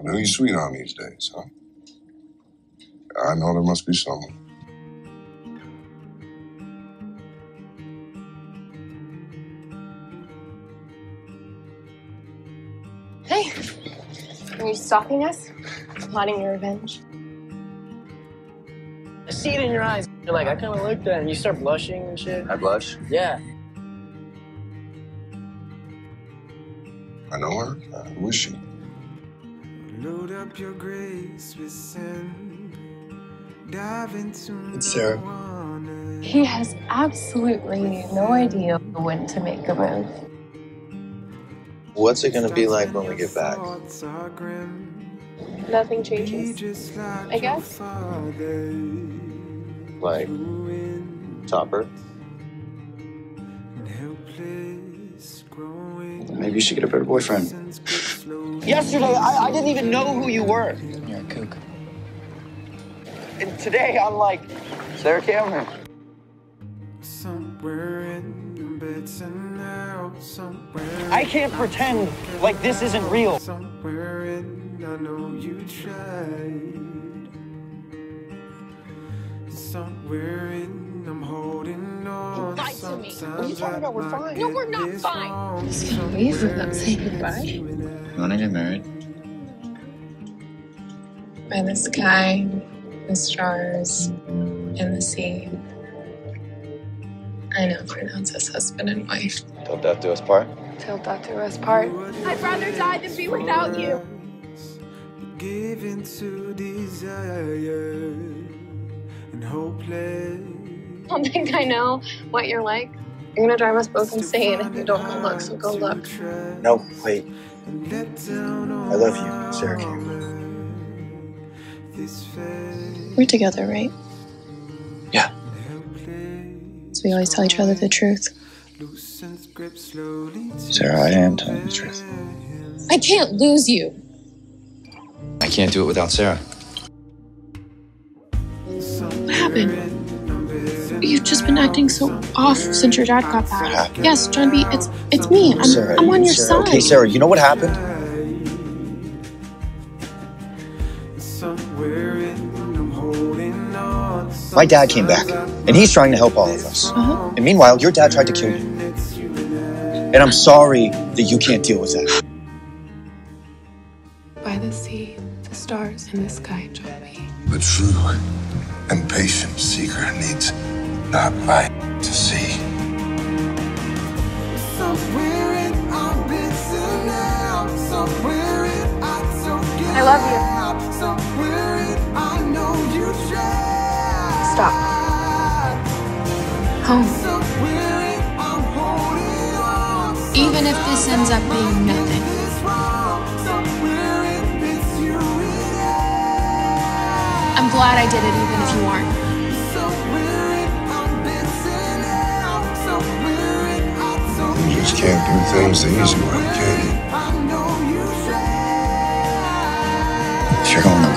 And who you sweet on these days, huh? I know there must be someone. Hey, are you stalking us? Plotting your revenge? I see it in your eyes. You're like, I kind of like that, and you start blushing and shit. I blush? Yeah. I know her. Who is she? Load up your grace with sin. Dive into It's Sarah. He has absolutely no idea when to make a move. What's it gonna be like when we get back? Nothing changes, I guess. Like, Topper? Maybe you should get a better boyfriend. Yesterday, I didn't even know who you were. You're a kook. And today, I'm like, Sarah Cameron. I can't pretend like this isn't real. I know you tried. Somewhere in, I'm holding on. Lied to me. What are you talking about? We're fine. No, we're not fine. Just can't leave without saying goodbye. You wanna get married? By the sky, the stars, and the sea. I now pronounce us husband and wife. Till death do us part? Till death do us part. I'd rather die than be without you. Give into desire and hopeless. I don't think I know what you're like. You're gonna drive us both insane if you don't go look, so go look. No, wait. I love you, Sarah Cameron. We're together, right? Yeah. So we always tell each other the truth. Sarah, I am telling the truth. I can't lose you. I can't do it without Sarah. What happened? You've just been acting so off since your dad got back. What happened? Yes, John B. It's me. I'm on your side. Okay, Sarah, you know what happened? My dad came back, and he's trying to help all of us. Uh-huh. And meanwhile, your dad tried to kill you. And I'm sorry that you can't deal with that. By the sea, the stars, and the sky, John B. But true and patient seeker needs not light to see. I love you. Stop. Home. Even if this ends up being nothing. I'm glad I did it even if you aren't. You just can't do things the easy way, can you? If you're going